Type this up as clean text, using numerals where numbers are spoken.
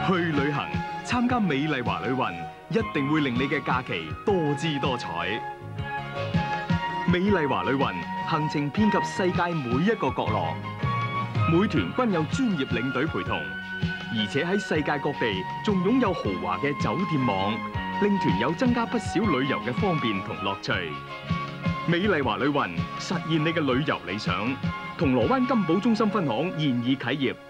去旅行參加美麗華旅運，一定會令你嘅假期多姿多彩。美麗華旅運行程遍及世界每一個角落，每團均有專業領隊陪同，而且喺世界各地仲擁有豪華嘅酒店網，令團友增加不少旅遊嘅方便同樂趣。美麗華旅運實現你嘅旅遊理想，銅鑼灣金寶中心分行現已啟業。